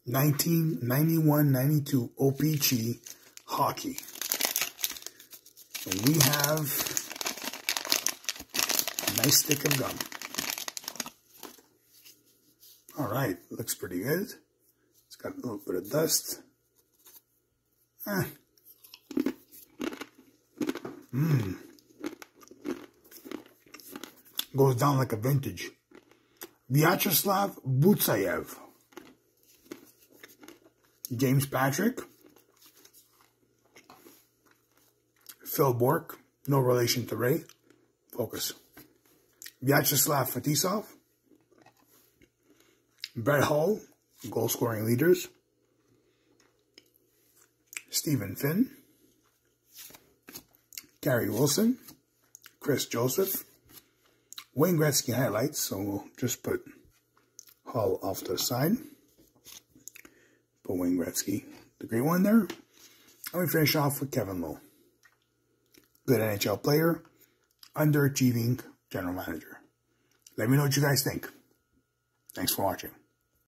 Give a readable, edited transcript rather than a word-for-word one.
1991-92 OPC Hockey. And we have a nice stick of gum. Alright, looks pretty good. It's got a little bit of dust. Goes down like a vintage. Vyacheslav Butsayev. James Patrick. Phil Bork. No relation to Ray. Focus. Vyacheslav Fetisov. Brett Hull. Goal scoring leaders. Stephen Finn. Gary Wilson. Chris Joseph. Wayne Gretzky highlights, so we'll just put Hull off to the side. Put Wayne Gretzky, the great one there. And we finish off with Kevin Lowe. Good NHL player, underachieving general manager. Let me know what you guys think. Thanks for watching.